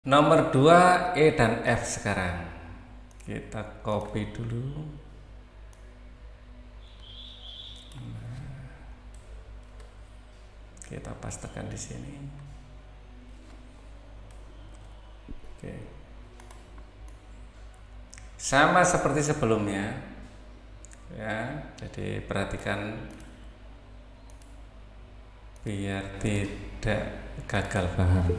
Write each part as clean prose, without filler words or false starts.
Nomor 2 E dan F sekarang. Kita copy dulu. Kita pastekan di sini. Oke. Sama seperti sebelumnya. Ya, jadi perhatikan biar tidak gagal paham.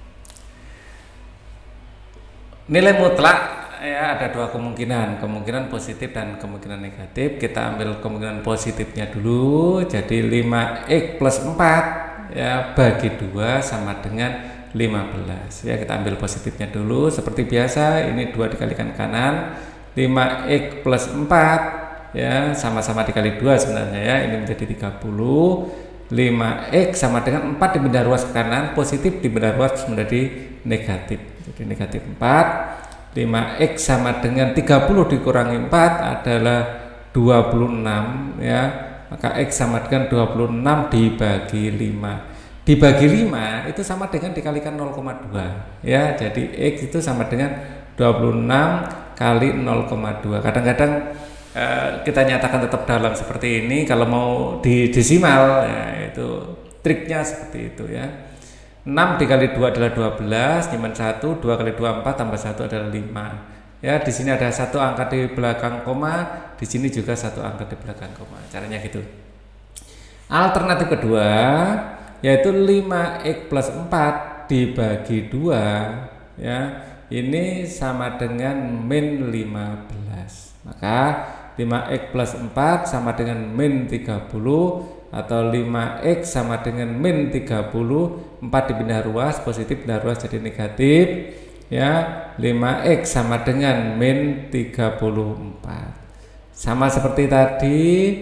Nilai mutlak ya ada dua kemungkinan positif dan kemungkinan negatif. Kita ambil kemungkinan positifnya dulu. Jadi 5x plus 4 ya bagi 2 sama dengan 15. Ya, kita ambil positifnya dulu seperti biasa. Ini 2 dikalikan kanan, 5x plus 4 ya sama-sama dikali 2 sebenarnya ya. Ini menjadi 30. 5x sama dengan 4 dipindah ruas ke kanan, positif dipindah ruas menjadi negatif. Jadi negatif 4. 5x sama dengan 30 dikurangi 4 adalah 26 ya. Maka x sama dengan 26 dibagi 5. Dibagi 5 itu sama dengan dikalikan 0,2 ya. Jadi x itu sama dengan 26 kali 0,2. Kadang-kadang kita nyatakan tetap dalam seperti ini. Kalau mau di desimal ya itu triknya seperti itu ya. 6 dikali 2 adalah 12, nyimpen 1, 2 kali 2 4 tambah 1 adalah 5. Ya, di sini ada satu angka di belakang koma, di sini juga satu angka di belakang koma. Caranya gitu. Alternatif kedua yaitu 5x plus 4 dibagi 2 ya. Ini sama dengan min 15. Maka 5x plus 4 sama dengan min 30 atau 5x sama dengan min 30. 4 dipindah ruas, positif pindah ruas jadi negatif ya. 5x sama dengan min 34. Sama seperti tadi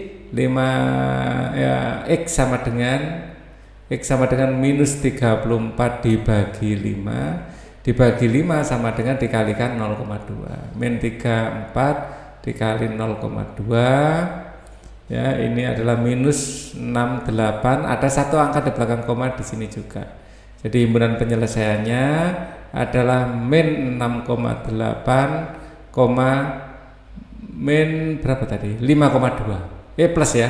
5 ya, x sama dengan minus 34 dibagi 5. Dibagi 5 sama dengan dikalikan 0,2. Min 34 dikali 0,2 ya, ini adalah minus 68. Ada satu angka di belakang koma di sini juga. Jadi himpunan penyelesaiannya adalah min 6,8 min berapa tadi? 5,2 plus ya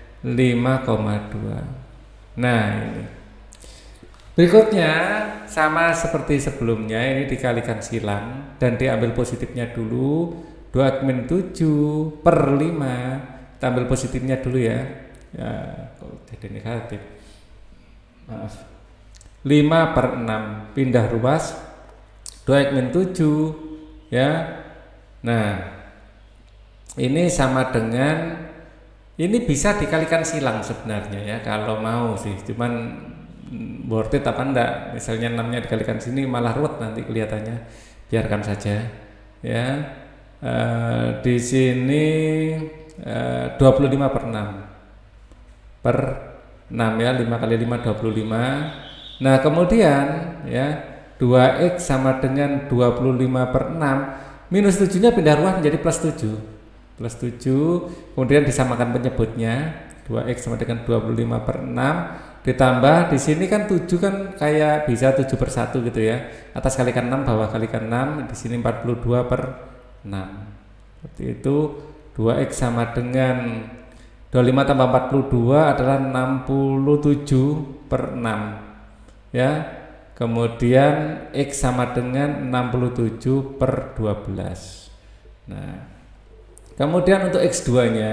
5,2. Nah ini berikutnya sama seperti sebelumnya, ini dikalikan silang dan diambil positifnya dulu. 2 min 7 per 5, kita ambil positifnya dulu ya. Ya, kok jadi negatif. Maaf. 5 per 6 pindah ruas 2 min 7 ya. Nah, ini sama dengan, ini bisa dikalikan silang sebenarnya ya kalau mau sih, cuman worth it apa enggak. Misalnya 6 nya dikalikan sini malah ruwet nanti kelihatannya, biarkan saja ya. Di sini 25 per 6 per 6 ya, 5 kali 5 25. Nah kemudian ya 2x sama dengan 25 per 6, minus 7 nya pindah ruas menjadi plus 7, kemudian disamakan penyebutnya. 2x sama dengan 25 per 6 ditambah di sini kan 7 kan kayak bisa 7 per 1 gitu ya, atas kalikan 6 bawah kalikan 6, di sini 42 per 6. Seperti itu. 2x sama dengan 25 tambah 42 adalah 67 per 6 ya. Kemudian x sama dengan 67 per 12. Nah kemudian untuk x2 nya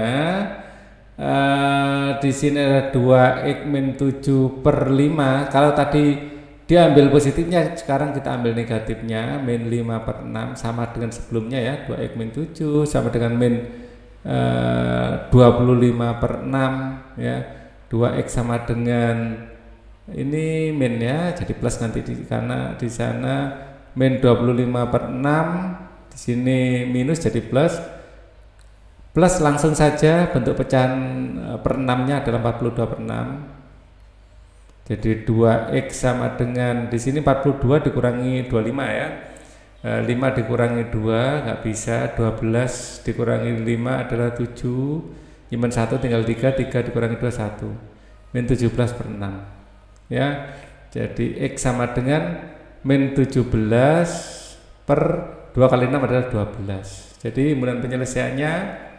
di sini ada 2x min 7 per 5. Kalau tadi diambil positifnya, sekarang kita ambil negatifnya, min 5 per 6 sama dengan sebelumnya ya. 2x min 7 sama dengan min 25 per 6 ya. 2x sama dengan ini min ya, jadi plus nanti karena di sana min 25 per 6, di sini minus jadi plus. Plus langsung saja, bentuk pecahan per 6 nya adalah 42 per 6. Jadi 2x sama dengan, di sini 42 dikurangi 25 ya. 5 dikurangi 2 nggak bisa, 12 dikurangi 5 adalah 7, nyimpen 1 tinggal 3, 3 dikurangi 2 1, min 17 per 6 ya. Jadi x sama dengan min 17 per 2 kali 6 adalah 12. Jadi kemudian penyelesaiannya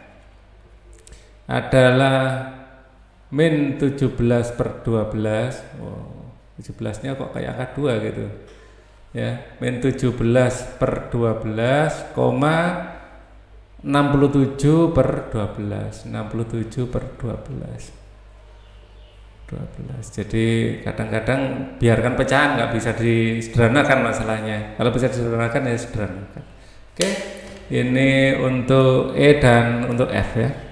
adalah min 17 per 12. 17 nya kok kayak angka 2 gitu ya, min 17 per 12, 67 per 12, 67 per 12. Jadi kadang-kadang biarkan pecahan, nggak bisa disederhanakan masalahnya. Kalau bisa disederhanakan ya sederhanakan. Oke, ini untuk E dan untuk F ya.